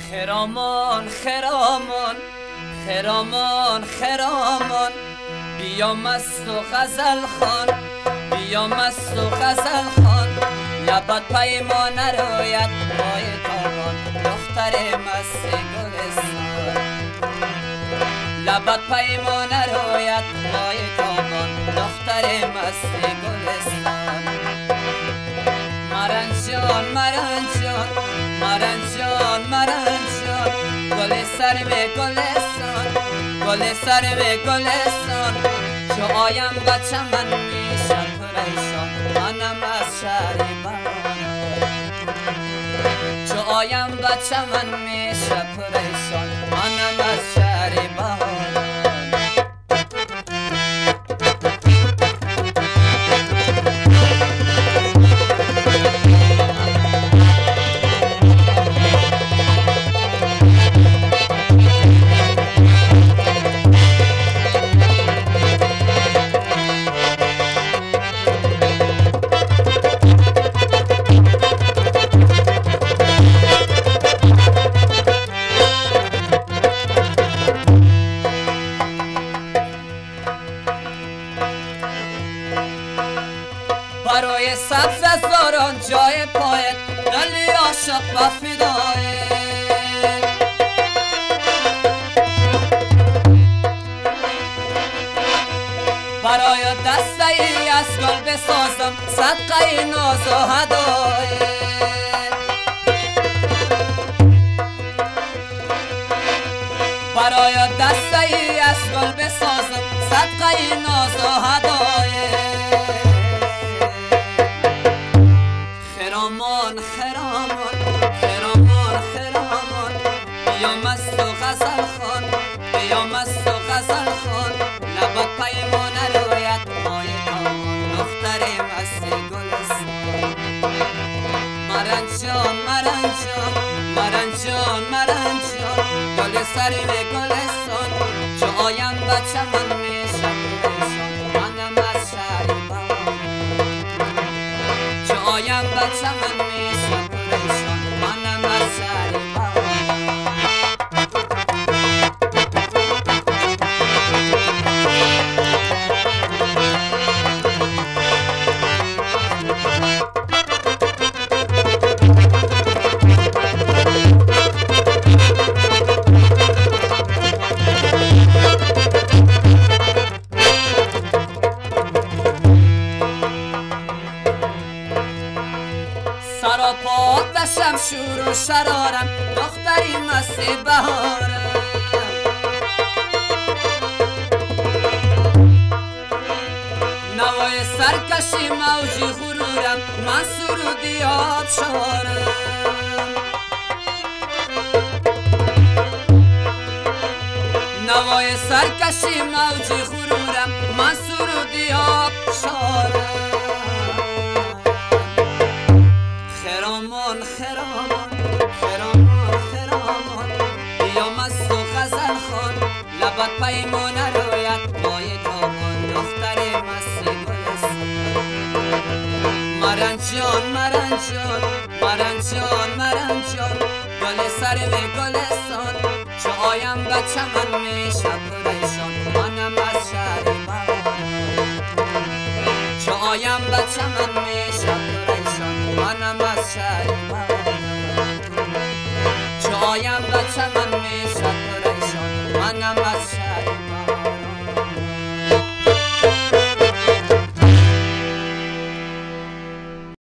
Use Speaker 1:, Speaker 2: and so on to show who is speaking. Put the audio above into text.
Speaker 1: خرامان خرامان خرامان خرامان بیا مست و غزل خوان، بیا مست و غزل خوان. لبت پیمان روید مای تابان، دختر مست گلستان. لبت پیمان روید مای تابان، دختر مست گلستان. مرنجان مرنجان مرنجان مرنجان، گل سر به گلستان، گل سر به گلستان. چو آیم بچه من میشه پریشان، منم از شهر بهاران. چو آیم بچه من میشه پریشان، منم از شهر بهاران. برای سبز زاران جای پایت، دلی عاشق و فدایت. برای دسته ای از گل بسازم صدقه ناز و هدایت. برای دسته ای از گل بسازم صدقه ناز و هدایت. خرامان خرامان خرامان خرامان، بیا مست و غزل خوان، بیا مست و غزل خوان. لبت پیمان روید مای تابان، دختر مست گلستان. مرنجان مرنجان مرنجان مرنجان، گل سر به گلستان. چو آیم بچه من میشه پریشان، منم از شهر بهاران. چو آیم بچه من میشه پریشان، منم از شهر بهاران. سراپا و شمشور و شرارم، دختری مست بهارم. نوای سرکشی موجی غرورم، من سرودی آبشارم. نوای سرکشی موجی غرورم، من سرودی آبشارم. خرامان خرامان خرامان خرامان، بیا مست و غزل خوان. لبت پیمان روید مای تابان، دختر مست گلستان. مرنجان مرنجان مرنجان مرنجان، گل سر به گلستان. چو آیم بچه من میشه پریشان، منم از شهر بهاران. چو آیم بچه من میشه پریشان، منم از شهر بهاران. چو آیم بچه من میشه پریشان، منم از شهر